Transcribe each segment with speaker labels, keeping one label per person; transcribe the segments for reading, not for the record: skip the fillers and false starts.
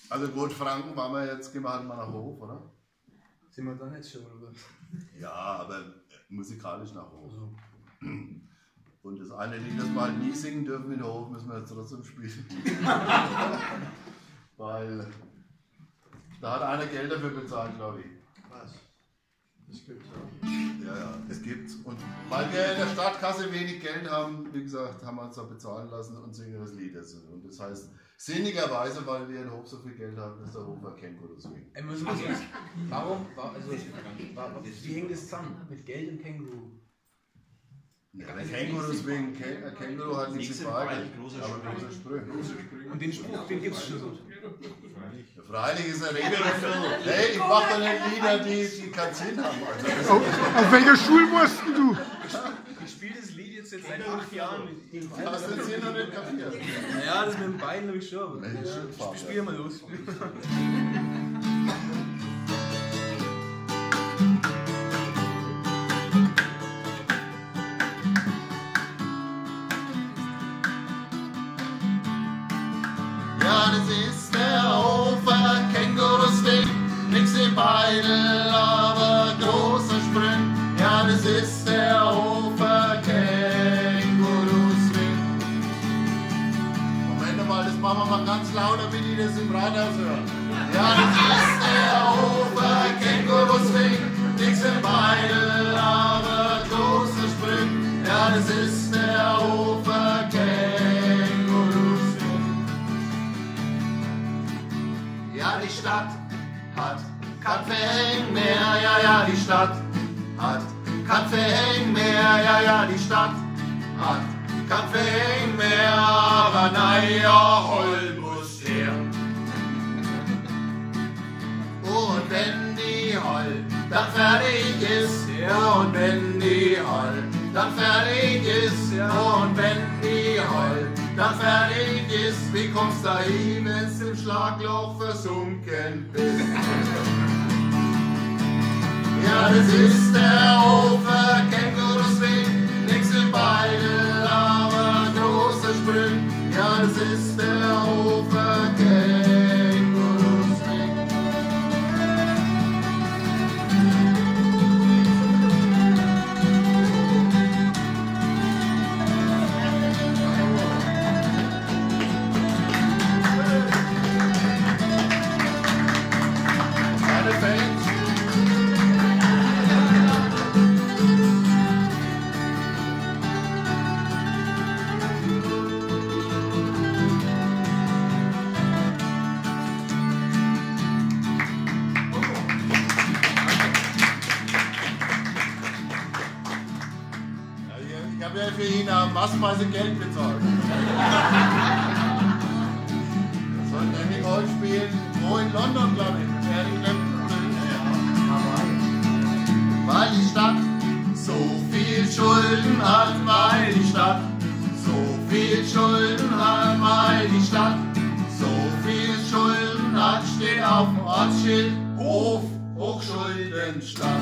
Speaker 1: Also gut, Franken waren wir jetzt, gehen wir halt mal nach Hof, oder?
Speaker 2: Sind wir dann jetzt schon, oder?
Speaker 1: Ja, aber musikalisch nach Hof. Also. Und das eine Lied, das wir halt nie singen dürfen in Hof, müssen wir jetzt trotzdem spielen. Weil da hat einer Geld dafür bezahlt, glaube ich.
Speaker 2: Was? Das gibt's auch.
Speaker 1: Ja, das gibt's. Und weil wir in der Stadtkasse wenig Geld haben, wie gesagt, haben wir uns da bezahlen lassen und singen das Lied dazu. Und das heißt, sinnigerweise, weil wir in Hof so viel Geld haben, ist der Hof ein Känguru deswegen.
Speaker 2: Wie hängt das zusammen mit Geld und Känguru?
Speaker 1: Ja, der Känguru deswegen, Känguru hat nichts im Wagen, aber große Sprünge.
Speaker 2: Und den Spruch, den gibt's schon so.
Speaker 1: Freilich ist er Regelrecht. Hey, ich mach doch nicht Lieder, die keinen Sinn haben. Also,
Speaker 3: auf welcher Schule warst du?
Speaker 2: Ich spiele das Lied jetzt seit 8 Jahren.
Speaker 1: Hast du den Sinn noch nicht kapiert?
Speaker 2: Naja, das mit dem Bein habe ich schon. Ich spiele mal los.
Speaker 1: Ja, das ist der Hofer Känguru-Swing, nix im Beidel, aber großer Sprung. Ja, das ist der Hofer Känguru-Swing. Moment mal, das machen wir mal ganz laut, damit die das im Rathaus hören. Ja, das ist der Hofer Känguru-Swing, nix im Beidel, aber großer Sprung. Ja, das ist der Hofer Känguru-Swing. Ja, die Stadt hat kein Fang mehr, ja, die Stadt hat kein Fang mehr, ja, die Stadt hat kein Fang mehr, aber naja, Heul muss her. Und wenn die Heul dann fertig ist, und wenn die Heul dann fertig ist, und wenn die Heul dann fertig ist, wie kommst du dahin, wenn's im Schlagloch versunken bist? Ja, das ist der Hofer Känguru-Swing, nix im Beidel, aber großer Sprung. Ja, das ist der Hofer Känguru-Swing. Meine Fans. Ich habe ja für ihn massenweise Geld bezahlt. Sollten endlich heute spielen, wo in London, glaube ich. Weil die Stadt so viel Schulden hat, weil die Stadt so viel Schulden hat, weil die Stadt so viel Schulden hat, steht auf dem Ortsschild Hof, Hochschuldenstadt.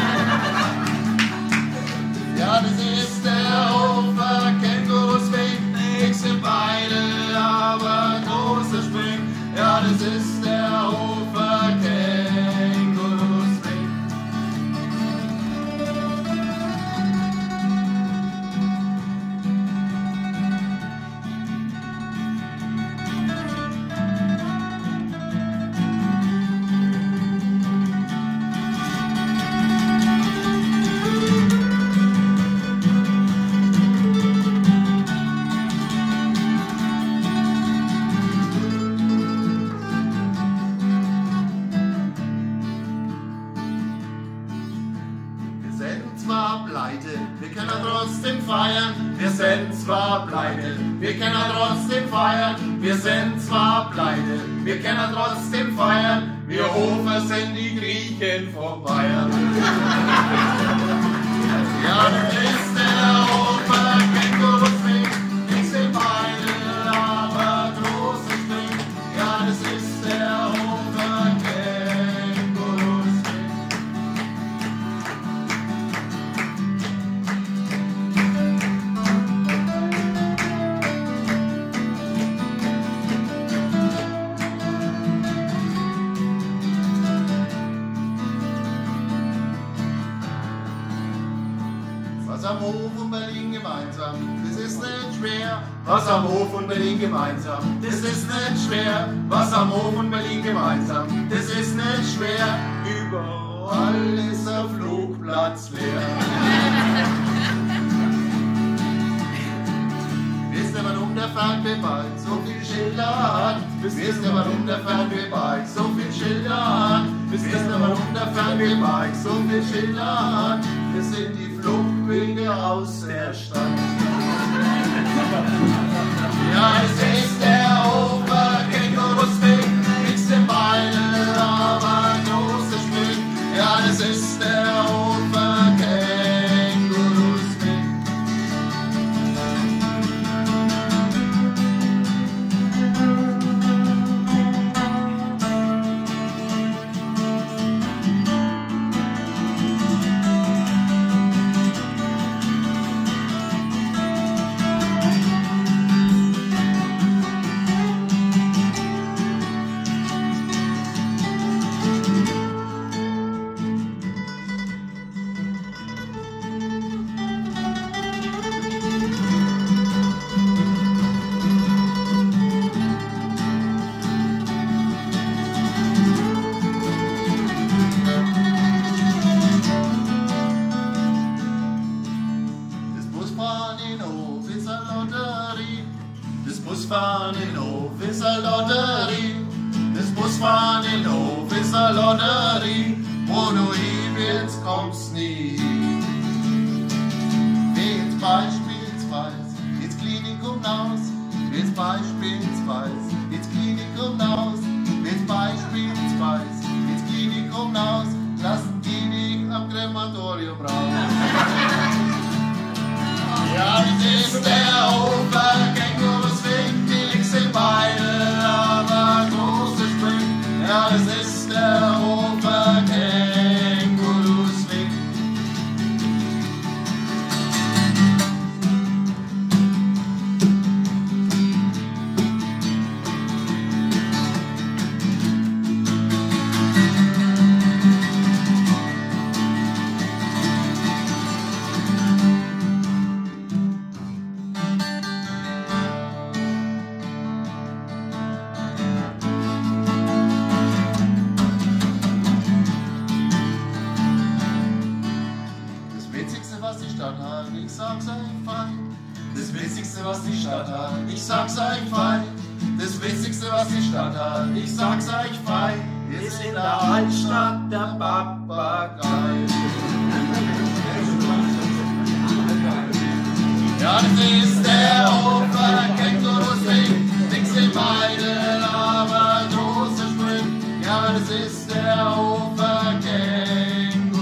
Speaker 1: Ja, das ist der Hofer Känguru-Swing, nix im Beidel, aber großer Spring. Ja, das ist der Hofer Känguru-Swing. Wir können trotzdem feiern, wir sind zwar pleite. Wir können trotzdem feiern, wir sind zwar pleite. Wir können trotzdem feiern, wir Hofer sind die Griechen vor Bayern. Ja, das ist der Hofer Känguru-Swing, nix im Beidel, aber großer Spring. Ja, das ist der Hofer Känguru-Swing. schwer, was am Hof und Berlin gemeinsam. Das ist nicht schwer, was am Hof und Berlin gemeinsam. Das ist nicht schwer, überall ist der Flugplatz leer. Wisst ihr, warum der Fernwehpark so viel Schilder hat? Wisst ihr, warum der Fernwehpark so viel Schilder hat? Wisst ihr, warum der Fernwehpark so viel Schilder hat? Das sind die Fluchtwege aus der Stadt. Ja, es ist der Oberkängurusweg, nix im Beine, aber große Sprung. Ja, das ist der Oberkängurusweg. Busfahren in Hof ist eine Lotterie. Das Busfahren in Hof ist eine Lotterie. Wo du hin willst, kommst nie. Willst beispielsweise ins Klinikum hinaus. Willst beispielsweise ins Klinikum hinaus. Willst beispielsweise ins Klinikum hinaus. Lassen die dich am Krematorium raus. Ja, das ist der Oberkängurusweg, nix im Beine, aber große Sprung. Ja, das ist der Oberkängurusweg. Ich sag's euch fein. Das Witzigste, was die Stadt hat, ich sag's euch fein. Das Witzigste, was die Stadt hat, ich sag's euch fein, ist in der Altstadt der Papagei. Ja, das ist der Oberkängurusweg, nix im Beine, aber große Sprung. Ja, das ist der Oberkängurusweg.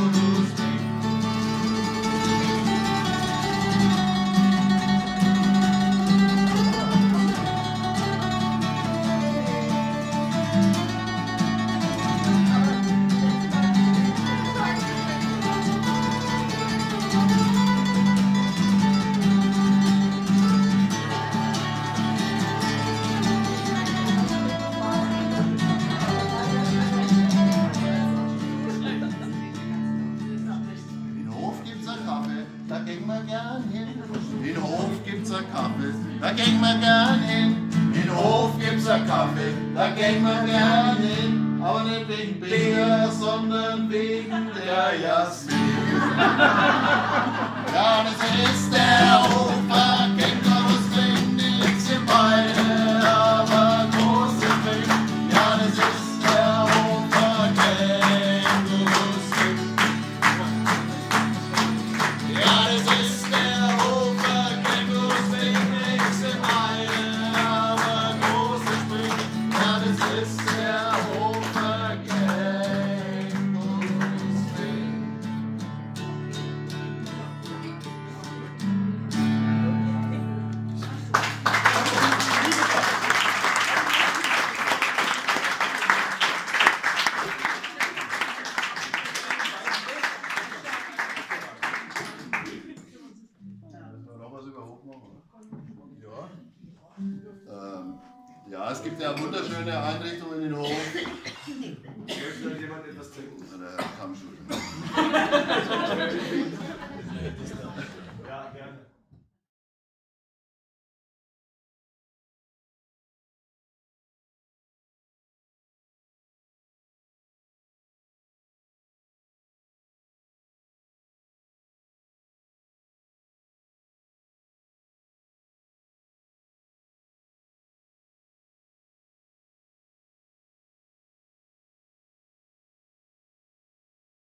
Speaker 1: Da gehen wir gern hin. In Hof gibt's ein Kaffee, da gehen wir gern hin. In Hof gibt's ein Kaffee, da gehen wir gern hin. Aber nicht wegen Bier, sondern wegen der Jasmin. Ja, das ist der Oberkängurusweg, nix im Beine, aber große Weg. Ja, das ist der Oberkängurusweg. Ja, das ist der Oberkängurusweg, nix im Beine, aber große Sprung. Ja, das ist der Oberkängurusweg. Ja, es gibt ja wunderschöne Einrichtungen in Hof.
Speaker 2: Möchte jemand etwas trinken?
Speaker 1: Der Herr Kammschuh.